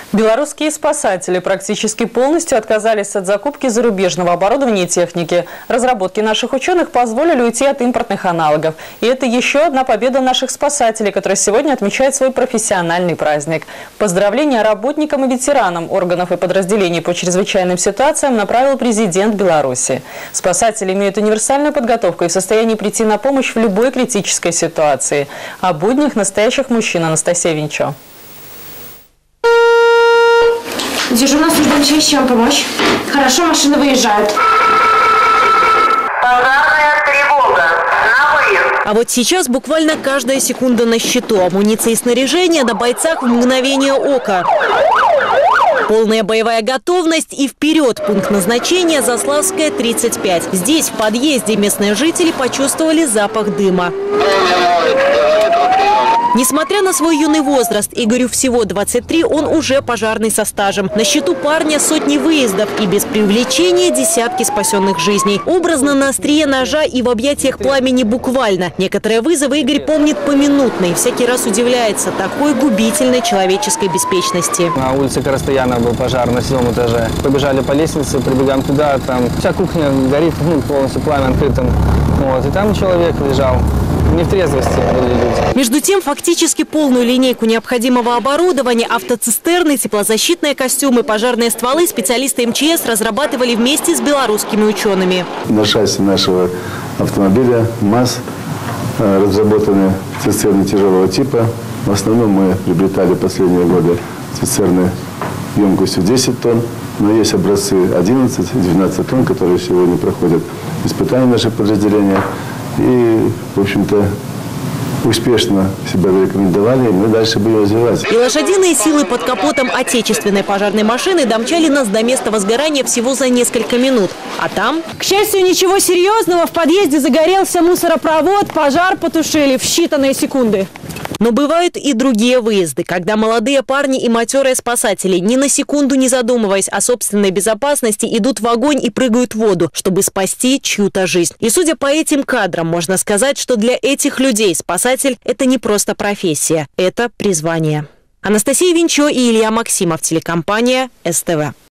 Белорусские спасатели практически полностью отказались от закупки зарубежного оборудования и техники. Разработки наших ученых позволили уйти от импортных аналогов. И это еще одна победа наших спасателей, которые сегодня отмечают свой профессиональный праздник. Поздравления работникам и ветеранам органов и подразделений по чрезвычайным ситуациям направил президент Беларуси. Спасатели имеют универсальную подготовку и в состоянии прийти на помощь в любой критической ситуации. О буднях настоящих мужчин Анастасия Винчо. Дежурная служба, чем помочь? Хорошо, машины выезжают. Пожарная тревога. На выезд. А вот сейчас буквально каждая секунда на счету. Амуниция и снаряжение на бойцах в мгновение ока. Полная боевая готовность и вперед. Пункт назначения Заславская, 35. Здесь, в подъезде, местные жители почувствовали запах дыма. Несмотря на свой юный возраст, Игорю всего 23, он уже пожарный со стажем. На счету парня сотни выездов и без привлечения десятки спасенных жизней. Образно на острие ножа и в объятиях пламени буквально. Некоторые вызовы Игорь помнит поминутно и всякий раз удивляется такой губительной человеческой беспечности. На улице Коростаяна был пожар на 7 этаже. Побежали по лестнице, прибегаем туда, там вся кухня горит, полностью пламя открытым. Вот, и там человек лежал. Не в трезвости были люди. Между тем, фактически полную линейку необходимого оборудования, автоцистерны, теплозащитные костюмы, пожарные стволы специалисты МЧС разрабатывали вместе с белорусскими учеными. На шасси нашего автомобиля МАЗ разработаны цистерны тяжелого типа. В основном мы приобретали последние годы цистерны емкостью 10 тонн. Но есть образцы 11-12 тонн, которые сегодня проходят испытания наших подразделений. И, в общем-то, успешно себя зарекомендовали, и мы дальше будем развиваться. И лошадиные силы под капотом отечественной пожарной машины домчали нас до места возгорания всего за несколько минут. А там... К счастью, ничего серьезного. В подъезде загорелся мусоропровод, пожар потушили в считанные секунды. Но бывают и другие выезды, когда молодые парни и матерые спасатели, ни на секунду не задумываясь о собственной безопасности, идут в огонь и прыгают в воду, чтобы спасти чью-то жизнь. И судя по этим кадрам, можно сказать, что для этих людей спасатель – это не просто профессия, это призвание. Анастасия Винчо и Илья Максимов, телекомпания СТВ.